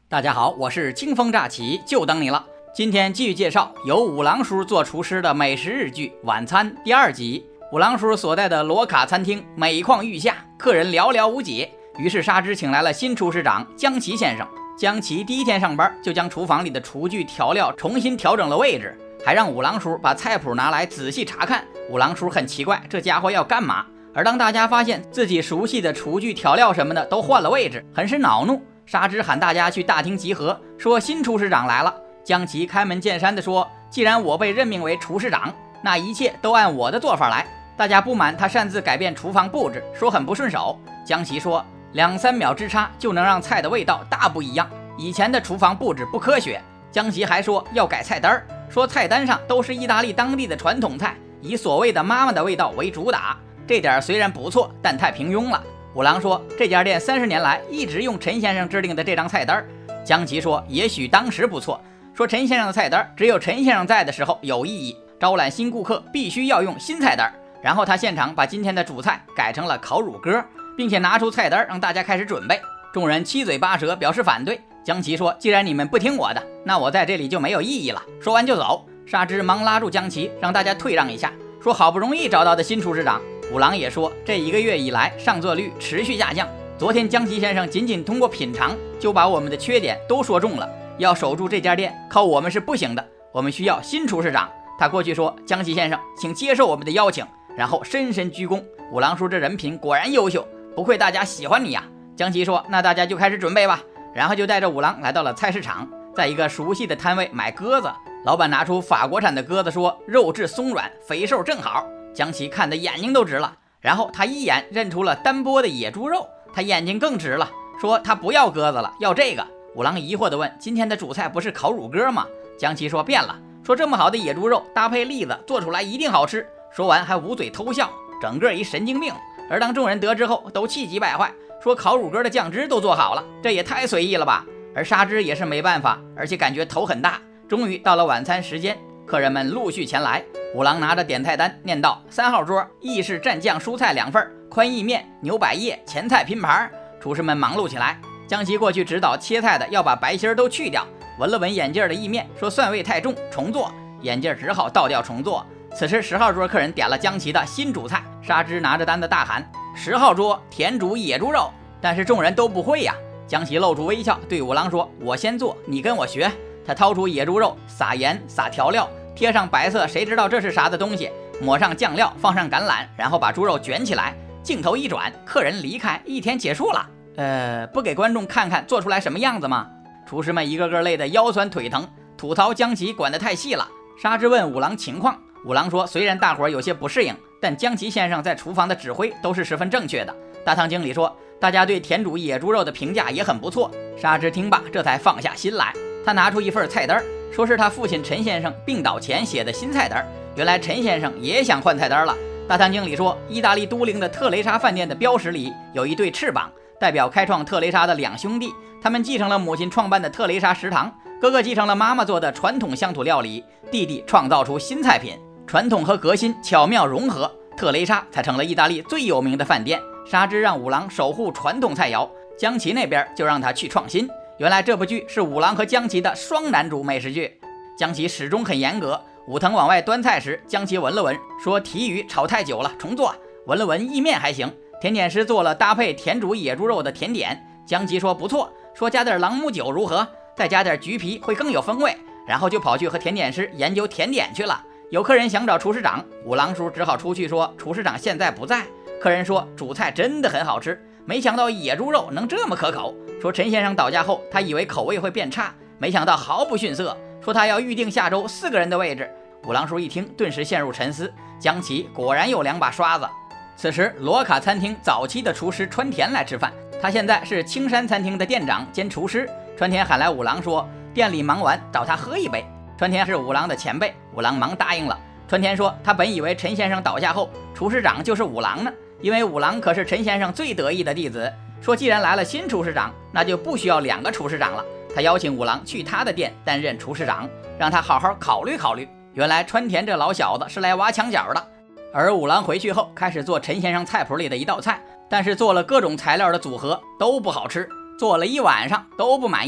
大家好，我是清风乍起，就等你了。今天继续介绍由五郎叔做厨师的美食日剧《晚餐》第2集。五郎叔所在的罗卡餐厅每况愈下，客人寥寥无几。于是沙织请来了新厨师长江崎先生。江崎第一天上班就将厨房里的厨具调料重新调整了位置，还让五郎叔把菜谱拿来仔细查看。五郎叔很奇怪，这家伙要干嘛？而当大家发现自己熟悉的厨具调料什么的都换了位置，很是恼怒。沙织喊大家去大厅集合，说新厨师长来了。江崎开门见山地说，既然我被任命为厨师长，那一切都按我的做法来。大家不满他擅自改变厨房布置，说很不顺手。江崎说2-3秒之差就能让菜的味道大不一样，以前的厨房布置不科学。江崎还说要改菜单，说菜单上都是意大利当地的传统菜，以所谓的妈妈的味道为主打，这点虽然不错，但太平庸了。五郎说这家店30年来一直用陈先生制定的这张菜单。江崎说也许当时不错，说陈先生的菜单只有陈先生在的时候有意义，招揽新顾客必须要用新菜单。然后他现场把今天的主菜改成了烤乳鸽，并且拿出菜单让大家开始准备。众人七嘴八舌表示反对。江崎说既然你们不听我的，那我在这里就没有意义了，说完就走。沙织忙拉住江崎，让大家退让一下，说好不容易找到的新厨师长。五郎也说这1个月以来上座率持续下降，昨天江崎先生仅仅通过品尝就把我们的缺点都说中了，要守住这家店靠我们是不行的，我们需要新厨师长。他过去说江崎先生请接受我们的邀请，然后深深鞠躬。五郎说这人品果然优秀，不愧大家喜欢你呀。江崎说那大家就开始准备吧，然后就带着五郎来到了菜市场，在一个熟悉的摊位买鸽子。老板拿出法国产的鸽子说肉质松软，肥瘦正好。江崎看得眼睛都直了，然后他一眼认出了单剥的野猪肉，他眼睛更直了，说他不要鸽子了，要这个。五郎疑惑地问今天的主菜不是烤乳鸽吗？江崎说变了，说这么好的野猪肉搭配栗子做出来一定好吃。说完还捂嘴偷笑，整个一神经病。而当众人得知后都气急败坏，说烤乳鸽的酱汁都做好了，这也太随意了吧。而沙织也是没办法，而且感觉头很大。终于到了晚餐时间，客人们陆续前来。五郎拿着点菜单念道：3号桌意式蘸酱蔬菜2份，宽意面、牛百叶、前菜拼盘。厨师们忙碌起来。江崎过去指导切菜的要把白心都去掉，闻了闻眼镜的意面，说蒜味太重，重做。眼镜只好倒掉重做。此时10号桌客人点了江崎的新主菜，沙织拿着单子大喊10号桌田煮野猪肉，但是众人都不会呀。江崎露出微笑对五郎说我先做，你跟我学。他掏出野猪肉，撒盐撒调料，贴上白色谁知道这是啥的东西，抹上酱料，放上橄榄，然后把猪肉卷起来。镜头一转，客人离开，一天结束了。不给观众看看做出来什么样子吗？厨师们一个个累得腰酸腿疼，吐槽江崎管得太细了。沙织问五郎情况，五郎说虽然大伙有些不适应，但江崎先生在厨房的指挥都是十分正确的。大堂经理说大家对田煮野猪肉的评价也很不错。沙织听罢这才放下心来，他拿出一份菜单，说是他父亲陈先生病倒前写的新菜单。原来陈先生也想换菜单了。大堂经理说意大利都灵的特雷莎饭店的标识里有一对翅膀，代表开创特雷莎的2兄弟，他们继承了母亲创办的特雷莎食堂，哥哥继承了妈妈做的传统乡土料理，弟弟创造出新菜品，传统和革新巧妙融合，特雷莎才成了意大利最有名的饭店。沙织让五郎守护传统菜肴，江崎那边就让他去创新。原来这部剧是五郎和江崎的双男主美食剧。江崎始终很严格，武藤往外端菜时，江崎闻了闻，说提鱼炒太久了，重做。闻了闻意面还行。甜点师做了搭配田煮野猪肉的甜点，江崎说不错，说加点朗姆酒如何，再加点橘皮会更有风味。然后就跑去和甜点师研究甜点去了。有客人想找厨师长，五郎叔只好出去说厨师长现在不在。客人说主菜真的很好吃，没想到野猪肉能这么可口。说陈先生倒下后他以为口味会变差，没想到毫不逊色。说他要预定下周4个人的位置。五郎叔一听顿时陷入沉思，江崎果然有2把刷子。此时罗卡餐厅早期的厨师川田来吃饭，他现在是青山餐厅的店长兼厨师。川田喊来五郎说店里忙完找他喝一杯。川田是五郎的前辈，五郎忙答应了。川田说他本以为陈先生倒下后厨师长就是五郎呢，因为五郎可是陈先生最得意的弟子。说既然来了新厨师长，那就不需要2个厨师长了。他邀请五郎去他的店担任厨师长，让他好好考虑考虑。原来川田这老小子是来挖墙脚的。而五郎回去后开始做陈先生菜谱里的一道菜，但是做了各种材料的组合都不好吃，做了1晚上都不满意。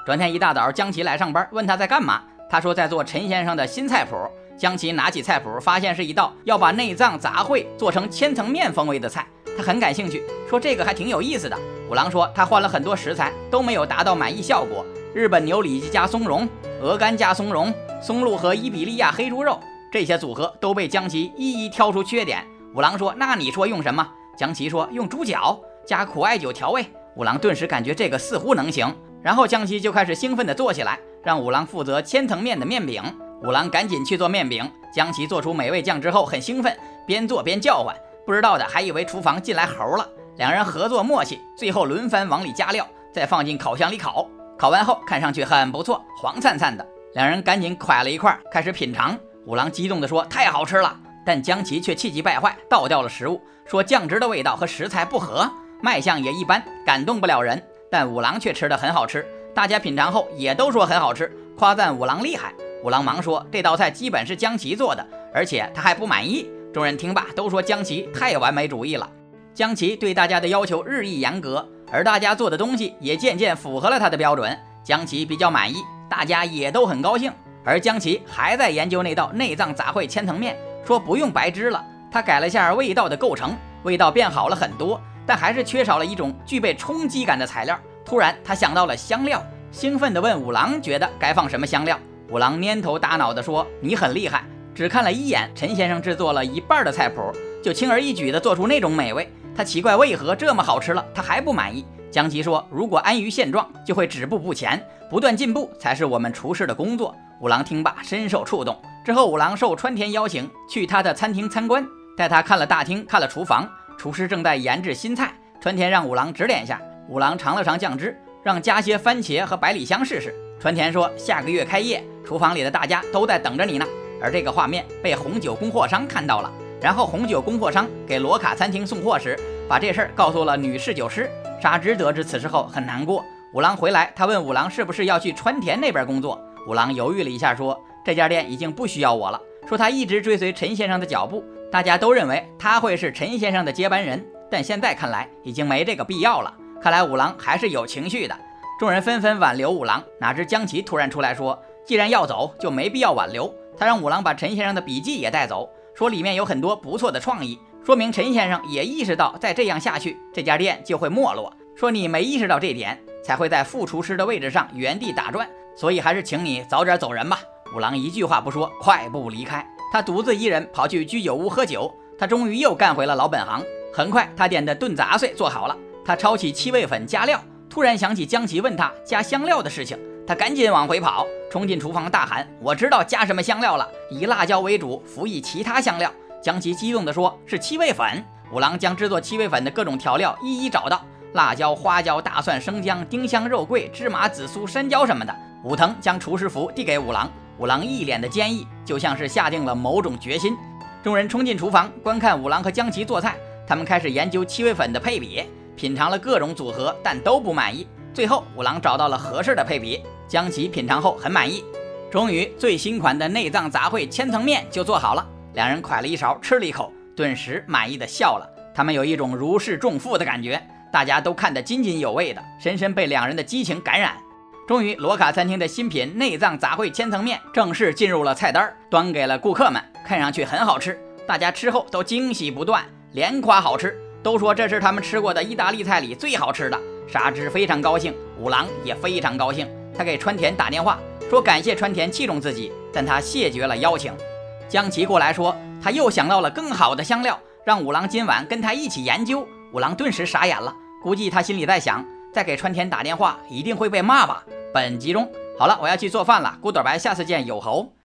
转天一大早，江琪来上班，问他在干嘛，他说在做陈先生的新菜谱。江琪拿起菜谱，发现是一道要把内脏杂烩做成千层面风味的菜，他很感兴趣，说这个还挺有意思的。五郎说他换了很多食材，都没有达到满意效果，日本牛里脊加松茸，鹅肝加松茸，松露和伊比利亚黑猪肉，这些组合都被江琪一一挑出缺点。五郎说那你说用什么？江琪说用猪脚加苦艾酒调味。五郎顿时感觉这个似乎能行，然后江琪就开始兴奋地做起来，让五郎负责千层面的面饼。五郎赶紧去做面饼，江琪做出美味酱之后很兴奋，边做边叫唤，不知道的还以为厨房进来猴了。两人合作默契，最后轮番往里加料，再放进烤箱里烤。烤完后看上去很不错，黄灿灿的。两人赶紧蒯了一块开始品尝。五郎激动地说太好吃了，但江琪却气急败坏，倒掉了食物，说酱汁的味道和食材不合，卖相也一般，感动不了人。但五郎却吃得很好吃，大家品尝后也都说很好吃，夸赞五郎厉害。五郎忙说这道菜基本是江琪做的，而且他还不满意。众人听罢都说江琪太完美主义了。江琪对大家的要求日益严格，而大家做的东西也渐渐符合了他的标准。江琪比较满意，大家也都很高兴。而江琪还在研究那道内脏杂烩千层面，说不用白汁了，他改了下味道的构成，味道变好了很多，但还是缺少了一种具备冲击感的材料。突然他想到了香料，兴奋地问五郎觉得该放什么香料。五郎蔫头耷脑地说你很厉害，只看了一眼陈先生制作了一半的菜谱，就轻而易举地做出那种美味，他奇怪为何这么好吃了他还不满意。江琪说如果安于现状就会止步不前，不断进步才是我们厨师的工作。五郎听罢深受触动。之后五郎受川田邀请去他的餐厅参观，带他看了大厅，看了厨房，厨师正在研制新菜，川田让五郎指点下。五郎尝了尝酱汁，让加些番茄和百里香试试。川田说下个月开业，厨房里的大家都在等着你呢。而这个画面被红酒供货商看到了，然后红酒供货商给罗卡餐厅送货时，把这事儿告诉了女侍酒师纱织。得知此事后很难过。五郎回来，他问五郎是不是要去川田那边工作。五郎犹豫了一下说这家店已经不需要我了，说他一直追随陈先生的脚步，大家都认为他会是陈先生的接班人，但现在看来已经没这个必要了。看来五郎还是有情绪的。众人纷纷挽留五郎，哪知江琪突然出来说既然要走就没必要挽留。他让五郎把陈先生的笔记也带走，说里面有很多不错的创意，说明陈先生也意识到再这样下去这家店就会没落，说你没意识到这点才会在副厨师的位置上原地打转，所以还是请你早点走人吧。五郎一句话不说，快步离开。他独自一人跑去居酒屋喝酒，他终于又干回了老本行。很快他点的炖杂碎做好了，他抄起七味粉加料，突然想起江琪问他加香料的事情，他赶紧往回跑，冲进厨房大喊我知道加什么香料了，以辣椒为主，辅以其他香料。江琪激动地说是七味粉。五郎将制作七味粉的各种调料一一找到，辣椒、花椒、大蒜、生姜、丁香、肉桂、芝麻、紫苏、山椒什么的。武藤将厨师服递给五郎，五郎一脸的坚毅，就像是下定了某种决心。众人冲进厨房观看五郎和江琪做菜，他们开始研究七味粉的配比，品尝了各种组合，但都不满意。最后五郎找到了合适的配比，江琪品尝后很满意。终于最新款的内脏杂烩千层面就做好了，两人蒯了一勺吃了一口，顿时满意的笑了。他们有一种如释重负的感觉，大家都看得津津有味的，深深被两人的激情感染。终于罗卡餐厅的新品内脏杂烩千层面正式进入了菜单，端给了顾客们，看上去很好吃，大家吃后都惊喜不断，连夸好吃，都说这是他们吃过的意大利菜里最好吃的。纱织非常高兴，五郎也非常高兴，他给川田打电话说感谢川田器重自己，但他谢绝了邀请。江琪过来说他又想到了更好的香料，让五郎今晚跟他一起研究。五郎顿时傻眼了，估计他心里在想再给川田打电话一定会被骂吧。本集中好了，我要去做饭了，古短白，下次见，有猴。